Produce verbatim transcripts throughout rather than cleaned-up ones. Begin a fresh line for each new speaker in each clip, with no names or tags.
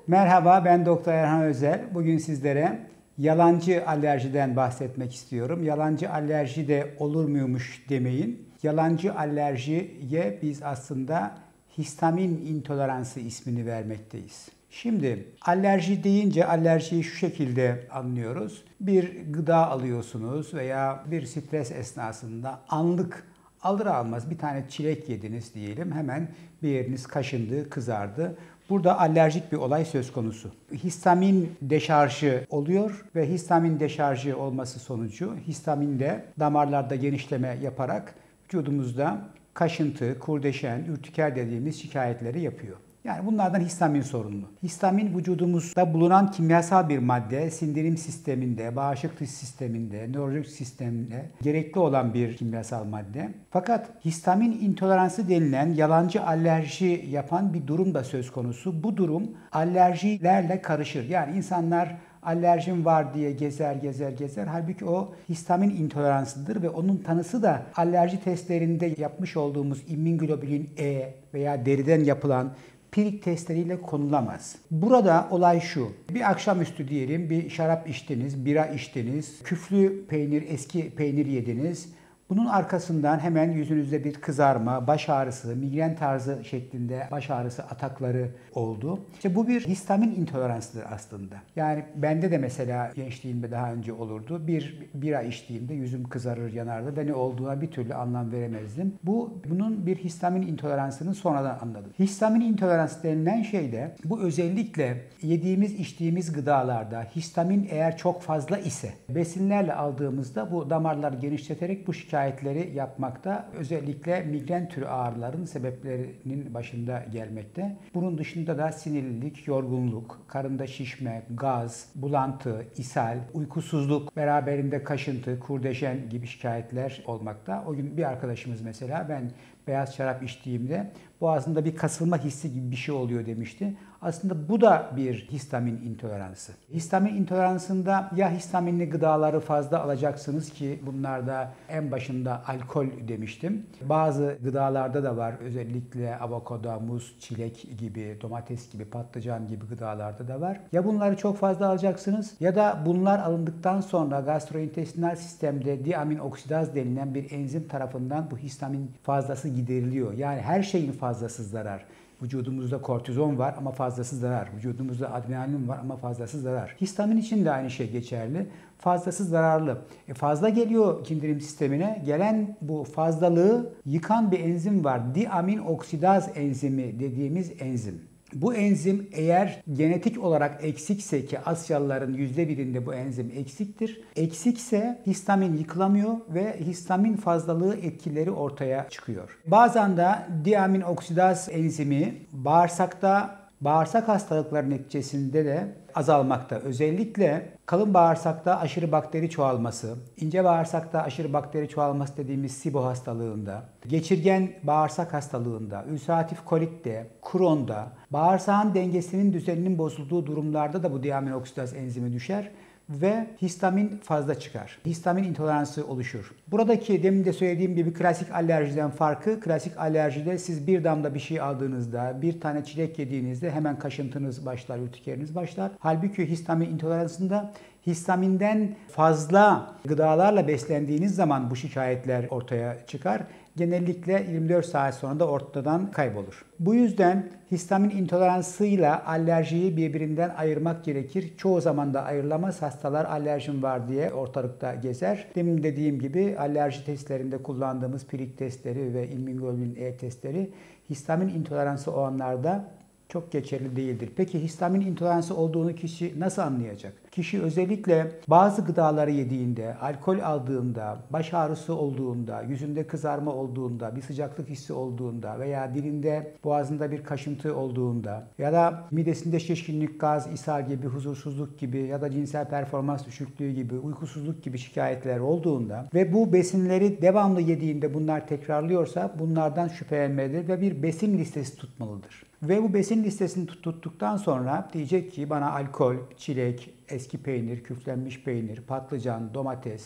Merhaba, ben Doktor Erhan Özel. Bugün sizlere yalancı alerjiden bahsetmek istiyorum. Yalancı alerji de olur muymuş demeyin. Yalancı alerjiye biz aslında histamin intoleransı ismini vermekteyiz. Şimdi alerji deyince alerjiyi şu şekilde anlıyoruz. Bir gıda alıyorsunuz veya bir stres esnasında anlık alır almaz bir tane çilek yediniz diyelim, hemen bir yeriniz kaşındı, kızardı. Burada alerjik bir olay söz konusu. Histamin deşarjı oluyor ve histamin deşarjı olması sonucu histamin de damarlarda genişleme yaparak vücudumuzda kaşıntı, kurdeşen, ürtiker dediğimiz şikayetleri yapıyor. Yani bunlardan histamin sorumlu. Histamin vücudumuzda bulunan kimyasal bir madde, sindirim sisteminde, bağışıklık sisteminde, nörolojik sisteminde gerekli olan bir kimyasal madde. Fakat histamin intoleransı denilen yalancı alerji yapan bir durum da söz konusu. Bu durum alerjilerle karışır. Yani insanlar alerjim var diye gezer gezer gezer. Halbuki o histamin intoleransıdır ve onun tanısı da alerji testlerinde yapmış olduğumuz immunoglobulin E veya deriden yapılan pirik testleriyle konulamaz. Burada olay şu. Bir akşamüstü diyelim bir şarap içtiniz, bira içtiniz, küflü peynir, eski peynir yediniz. Bunun arkasından hemen yüzünüzde bir kızarma, baş ağrısı, migren tarzı şeklinde baş ağrısı atakları oldu. İşte bu bir histamin intoleransıdır aslında. Yani bende de mesela gençliğimde daha önce olurdu. Bir bira içtiğimde yüzüm kızarır, yanardı ve ne olduğuna bir türlü anlam veremezdim. Bu bunun bir histamin intoleransını sonradan anladım. Histamin intoleransı denilen şey de bu özellikle yediğimiz, içtiğimiz gıdalarda histamin eğer çok fazla ise besinlerle aldığımızda bu damarları genişleterek bu şikayetleri yapmakta, özellikle migren türü ağrıların sebeplerinin başında gelmekte. Bunun dışında da sinirlilik, yorgunluk, karında şişme, gaz, bulantı, ishal, uykusuzluk, beraberinde kaşıntı, kurdeşen gibi şikayetler olmakta. O gün bir arkadaşımız mesela ben beyaz şarap içtiğimde boğazında bir kasılma hissi gibi bir şey oluyor demişti. Aslında bu da bir histamin intoleransı. Histamin intoleransında ya histaminli gıdaları fazla alacaksınız ki bunlarda en başında alkol demiştim. Bazı gıdalarda da var, özellikle avokado, muz, çilek gibi, domates gibi, patlıcan gibi gıdalarda da var. Ya bunları çok fazla alacaksınız ya da bunlar alındıktan sonra gastrointestinal sistemde diamin oksidaz denilen bir enzim tarafından bu histamin fazlası gideriliyor. Yani her şeyin fazlası zarar. Vücudumuzda kortizon var ama fazlası zarar. Vücudumuzda adrenalin var ama fazlası zarar. Histamin için de aynı şey geçerli. Fazlası zararlı. E fazla geliyor sindirim sistemine. Gelen bu fazlalığı yıkan bir enzim var. Diamin oksidaz enzimi dediğimiz enzim. Bu enzim eğer genetik olarak eksikse, ki Asyalıların yüzde birinde bu enzim eksiktir. Eksikse histamin yıkılamıyor ve histamin fazlalığı etkileri ortaya çıkıyor. Bazen de diamin oksidaz enzimi bağırsakta bağırsak hastalıkları neticesinde de azalmakta. Özellikle kalın bağırsakta aşırı bakteri çoğalması, ince bağırsakta aşırı bakteri çoğalması dediğimiz SIBO hastalığında, geçirgen bağırsak hastalığında, ülseratif kolitte, Crohn'da, bağırsağın dengesinin düzeninin bozulduğu durumlarda da bu diamin oksidaz enzimi düşer ve histamin fazla çıkar. Histamin intoleransı oluşur. Buradaki demin de söylediğim gibi klasik alerjiden farkı, klasik alerjide siz bir damla bir şey aldığınızda, bir tane çilek yediğinizde hemen kaşıntınız başlar, ürtikeriniz başlar. Halbuki histamin intoleransında histaminden fazla gıdalarla beslendiğiniz zaman bu şikayetler ortaya çıkar. Genellikle yirmi dört saat sonra da ortadan kaybolur. Bu yüzden histamin intoleransıyla alerjiyi birbirinden ayırmak gerekir. Çoğu zaman da ayrılamaz. Hastalar alerjim var diye ortalıkta gezer. Demin dediğim gibi alerji testlerinde kullandığımız pirik testleri ve immunoglobulin E testleri histamin intoleransı olanlarda çok geçerli değildir. Peki histamin intoleransı olduğunu kişi nasıl anlayacak? Kişi özellikle bazı gıdaları yediğinde, alkol aldığında, baş ağrısı olduğunda, yüzünde kızarma olduğunda, bir sıcaklık hissi olduğunda veya dilinde, boğazında bir kaşıntı olduğunda ya da midesinde şişkinlik, gaz, ishal gibi, huzursuzluk gibi ya da cinsel performans düşüklüğü gibi, uykusuzluk gibi şikayetler olduğunda ve bu besinleri devamlı yediğinde bunlar tekrarlıyorsa bunlardan şüphelenmelidir ve bir besin listesi tutmalıdır. Ve bu besin listesini tuttuktan sonra diyecek ki bana alkol, çilek, eski peynir, küflenmiş peynir, patlıcan, domates,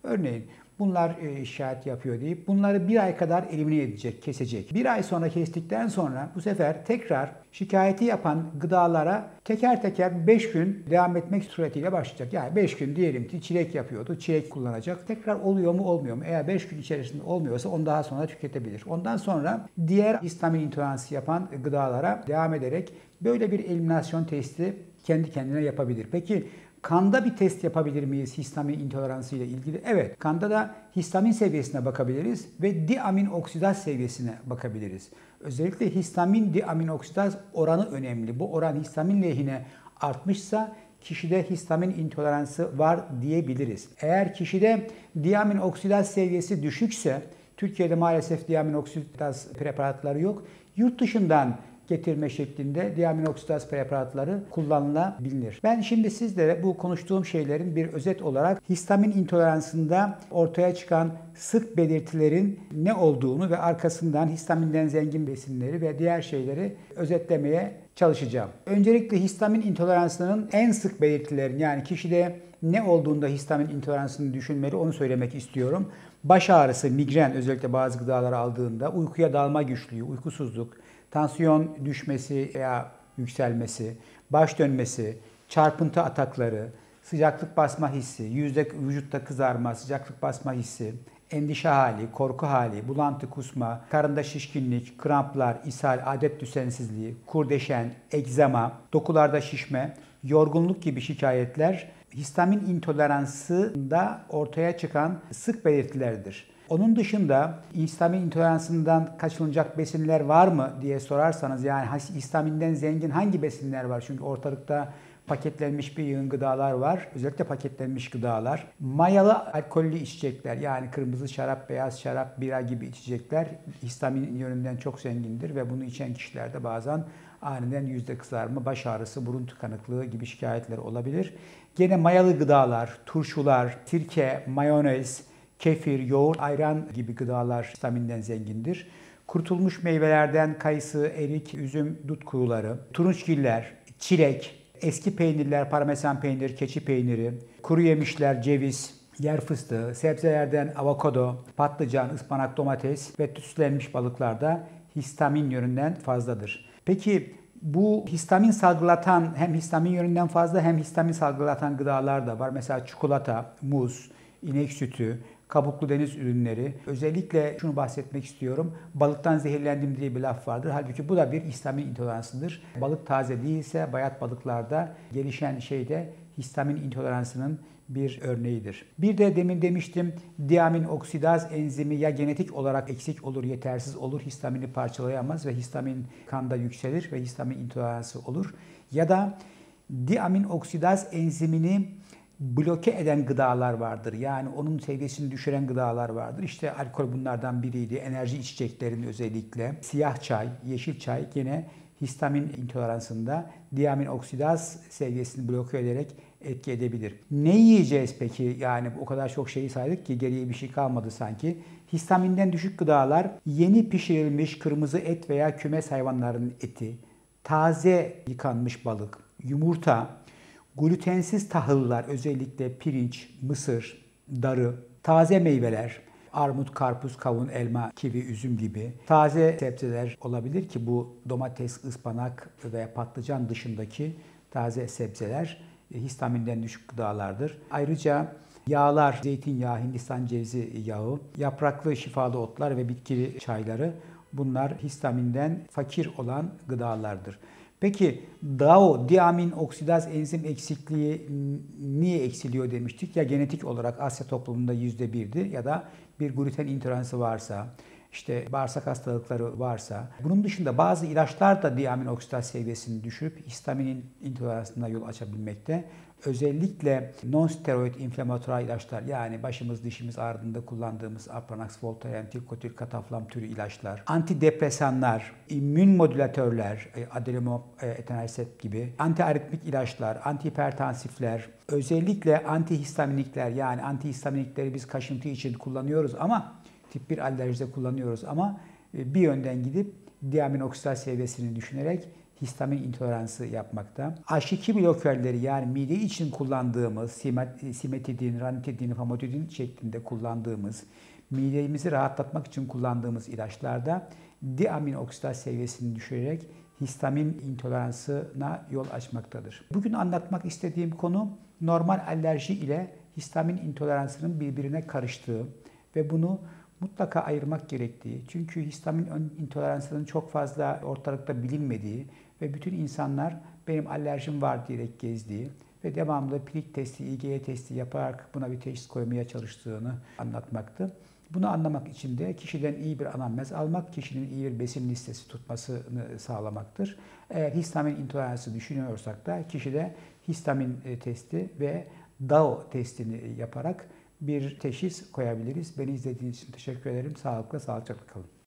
Örneğin bunlar e, şikayet yapıyor deyip bunları bir ay kadar elimine edecek, kesecek. Bir ay sonra kestikten sonra bu sefer tekrar şikayeti yapan gıdalara teker teker beş gün devam etmek suretiyle başlayacak. Yani beş gün diyelim ki çilek yapıyordu, çilek kullanacak. Tekrar oluyor mu olmuyor mu? Eğer beş gün içerisinde olmuyorsa onu daha sonra tüketebilir. Ondan sonra diğer histamin intoleransı yapan gıdalara devam ederek böyle bir eliminasyon testi kendi kendine yapabilir. Peki kanda bir test yapabilir miyiz histamin intoleransı ile ilgili? Evet, kanda da histamin seviyesine bakabiliriz ve diamin oksidaz seviyesine bakabiliriz. Özellikle histamin diamin oksidaz oranı önemli. Bu oran histamin lehine artmışsa kişide histamin intoleransı var diyebiliriz. Eğer kişide diamin oksidaz seviyesi düşükse, Türkiye'de maalesef diamin oksidaz preparatları yok. Yurt dışından getirme şeklinde diamin oksidaz preparatları kullanılabilir. Ben şimdi sizlere bu konuştuğum şeylerin bir özet olarak histamin intoleransında ortaya çıkan sık belirtilerin ne olduğunu ve arkasından histaminden zengin besinleri ve diğer şeyleri özetlemeye çalışacağım. Öncelikle histamin intoleransının en sık belirtilerini, yani kişide ne olduğunda histamin intoleransını düşünmeli onu söylemek istiyorum. Baş ağrısı, migren, özellikle bazı gıdaları aldığında, uykuya dalma güçlüğü, uykusuzluk, tansiyon düşmesi veya yükselmesi, baş dönmesi, çarpıntı atakları, sıcaklık basma hissi, yüzde vücutta kızarma, sıcaklık basma hissi, endişe hali, korku hali, bulantı, kusma, karında şişkinlik, kramplar, ishal, adet düzensizliği, kurdeşen, egzama, dokularda şişme, yorgunluk gibi şikayetler histamin intoleransında ortaya çıkan sık belirtilerdir. Onun dışında histamin intoleransından kaçınılacak besinler var mı diye sorarsanız, yani histaminden zengin hangi besinler var? Çünkü ortalıkta paketlenmiş bir yığın gıdalar var. Özellikle paketlenmiş gıdalar. Mayalı alkollü içecekler, yani kırmızı şarap, beyaz şarap, bira gibi içecekler histamin yönünden çok zengindir ve bunu içen kişilerde bazen aniden yüzde kızarma, baş ağrısı, burun tıkanıklığı gibi şikayetler olabilir. Gene mayalı gıdalar, turşular, sirke, mayonez, kefir, yoğurt, ayran gibi gıdalar histaminden zengindir. Kurutulmuş meyvelerden kayısı, erik, üzüm, dut kuruları, turunçgiller, çilek, eski peynirler, parmesan peynir, keçi peyniri, kuru yemişler, ceviz, yer fıstığı, sebzelerden avokado, patlıcan, ıspanak, domates ve süslenmiş balıklarda histamin yönünden fazladır. Peki bu histamin salgılatan, hem histamin yönünden fazla hem histamin salgılatan gıdalar da var. Mesela çikolata, muz, inek sütü, kabuklu deniz ürünleri. Özellikle şunu bahsetmek istiyorum. Balıktan zehirlendim diye bir laf vardır. Halbuki bu da bir histamin intoleransıdır. Balık taze değilse bayat balıklarda gelişen şey de histamin intoleransının bir örneğidir. Bir de demin demiştim, diamin oksidaz enzimi ya genetik olarak eksik olur, yetersiz olur, histamini parçalayamaz ve histamin kanda yükselir ve histamin intoleransı olur. Ya da diamin oksidaz enzimini bloke eden gıdalar vardır. Yani onun seviyesini düşüren gıdalar vardır. İşte alkol bunlardan biriydi. Enerji içeceklerin özellikle. Siyah çay, yeşil çay yine histamin intoleransında diamin oksidaz seviyesini bloke ederek etki edebilir. Ne yiyeceğiz peki? Yani o kadar çok şeyi saydık ki geriye bir şey kalmadı sanki. Histaminden düşük gıdalar, yeni pişirilmiş kırmızı et veya kümes hayvanlarının eti, taze yıkanmış balık, yumurta, glutensiz tahıllar, özellikle pirinç, mısır, darı, taze meyveler, armut, karpuz, kavun, elma, kivi, üzüm gibi taze sebzeler olabilir ki bu domates, ıspanak veya patlıcan dışındaki taze sebzeler histaminden düşük gıdalardır. Ayrıca yağlar, zeytinyağı, Hindistan cevizi yağı, yapraklı şifalı otlar ve bitkili çayları, bunlar histaminden fakir olan gıdalardır. Peki D A O, diamin oksidaz enzim eksikliği niye eksiliyor demiştik? Ya genetik olarak Asya toplumunda yüzde birdi ya da bir gluten intoleransı varsa, işte bağırsak hastalıkları varsa. Bunun dışında bazı ilaçlar da diamin oksidaz seviyesini düşürüp histaminin intoleransına yol açabilmekte. Özellikle non-steroid inflamatuar ilaçlar, yani başımız dişimiz ağrıdığında kullandığımız Apranax, Voltaren, Tilkotil, Kataflam türü ilaçlar, antidepresanlar, immün modülatörler, Adalimumab, etanercept gibi, antiaritmik ilaçlar, antihipertansifler, özellikle antihistaminikler, yani antihistaminikleri biz kaşıntı için kullanıyoruz ama tip bir alerjide kullanıyoruz ama bir yönden gidip diamin oksidaz seviyesini düşünerek histamin intoleransı yapmakta. H iki blokörleri yani mide için kullandığımız simetidin, ranitidin, famotidin şeklinde kullandığımız, midemizi rahatlatmak için kullandığımız ilaçlarda diaminoksidat seviyesini düşürerek histamin intoleransına yol açmaktadır. Bugün anlatmak istediğim konu normal alerji ile histamin intoleransının birbirine karıştığı ve bunu mutlaka ayırmak gerektiği. Çünkü histamin intoleransının çok fazla ortalıkta bilinmediği ve bütün insanlar benim alerjim var diyerek gezdiği ve devamlı plik testi, I G E testi yaparak buna bir teşhis koymaya çalıştığını anlatmaktı. Bunu anlamak için de kişiden iyi bir anamnez almak, kişinin iyi bir besin listesi tutmasını sağlamaktır. Eğer histamin intoleransı düşünüyorsak da kişide histamin testi ve D A O testini yaparak bir teşhis koyabiliriz. Beni izlediğiniz için teşekkür ederim. Sağlıkla, sağlıcakla kalın.